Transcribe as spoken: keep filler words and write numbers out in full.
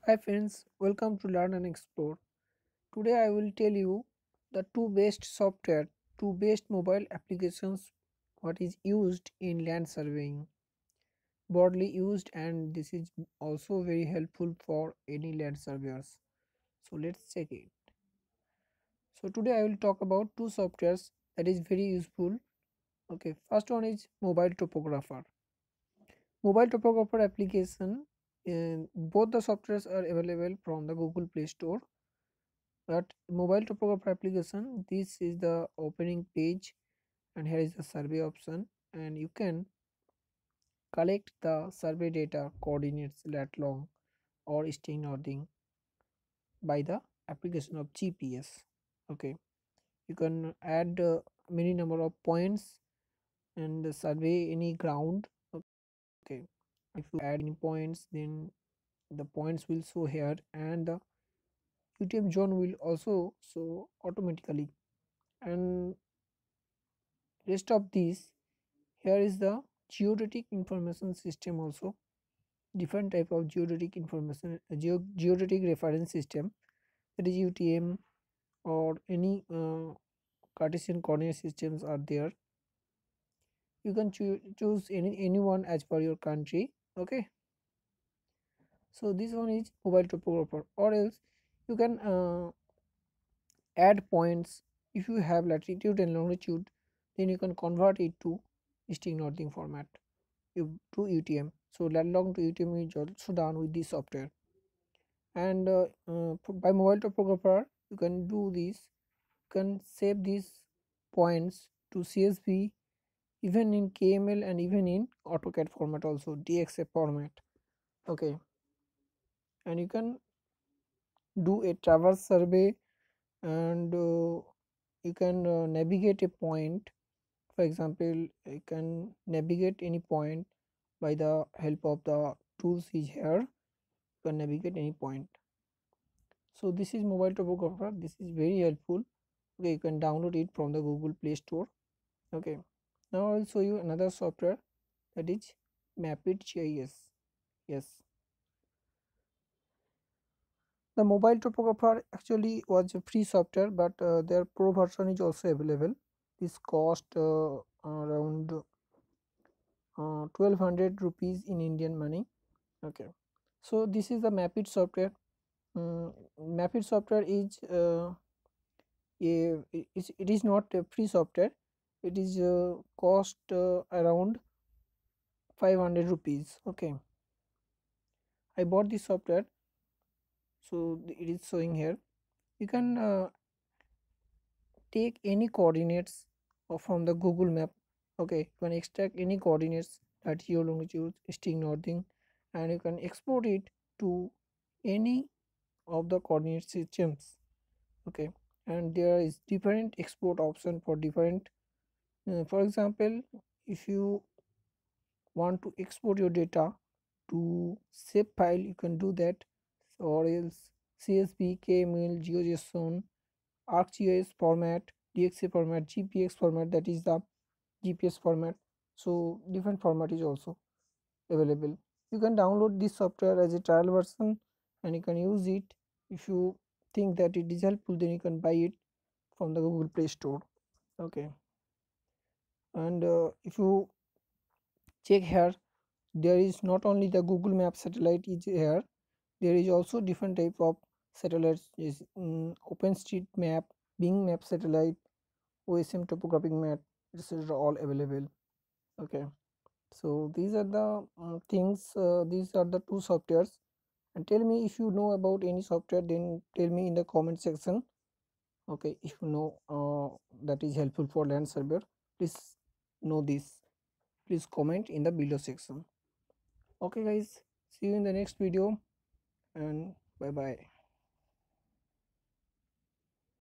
Hi friends, welcome to Learn and Explore. Today I will tell you the two best software, two best mobile applications what is used in land surveying, broadly used, and this is also very helpful for any land surveyors. So let's check it. So today I will talk about two softwares that is very useful. Okay, first one is mobile topographer. Mobile topographer application, uh, both the softwares are available from the Google Play Store. But mobile topographer application, this is the opening page, and here is the survey option, and you can collect the survey data coordinates lat long or sting northing by the application of G P S. Okay, you can add uh, many number of points and survey any ground. Okay, if you add any points, then the points will show here, and the U T M zone will also show automatically. And rest of these, here is the geodetic information system, also different type of geodetic information, uh, geo geodetic reference system, that is U T M, or any uh, Cartesian coordinate systems are there. You can choo choose any anyone as per your country. Okay, so this one is mobile topographer, or else you can uh, add points. If you have latitude and longitude, then you can convert it to distinct northing format you- to U T M. So lat long to U T M is also done with this software. And uh, uh, by mobile topographer, you can do this. You can save these points to C S V, even in K M L and even in AutoCAD format, also D X A format. Okay, and you can do a traverse survey, and uh, you can uh, navigate a point. For example, you can navigate any point by the help of the tools is here. You can navigate any point. So this is mobile topographer. This is very helpful. Okay, you can download it from the Google Play Store. Okay, now I will show you another software, that is MapIt G I S. Yes, the mobile topographer actually was a free software, but uh, their pro version is also available. This cost uh, around uh, twelve hundred rupees in Indian money. Okay, so this is the MapIt software. Mm, MapIt software is uh, a, it, it is not a free software. It is uh, cost uh, around five hundred rupees. Okay, I bought this software, so it is showing here. You can uh, take any coordinates uh, from the Google map. Okay, you can extract any coordinates, that your longitude, sting northing, and you can export it to any of the coordinate systems. Okay, and there is different export option for different. Uh, for example, if you want to export your data to zip file, you can do that, or else C S V, K M L, GeoJSON, ArcGIS format, D X A format, G P X format, that is the G P S format. So different format is also available. You can download this software as a trial version, and you can use it. If you think that it is helpful, then you can buy it from the Google Play Store. Okay, and uh, if you check here, there is not only the Google Map satellite is here, there is also different type of satellites, is um, OpenStreetMap, Bing Map satellite, O S M topographic map. This is all available. Okay, so these are the um, things, uh, these are the two softwares. And tell me if you know about any software, then tell me in the comment section. Okay, if you know uh, that is helpful for land surveyor, please know this, please comment in the below section. Okay guys, see you in the next video, and bye bye.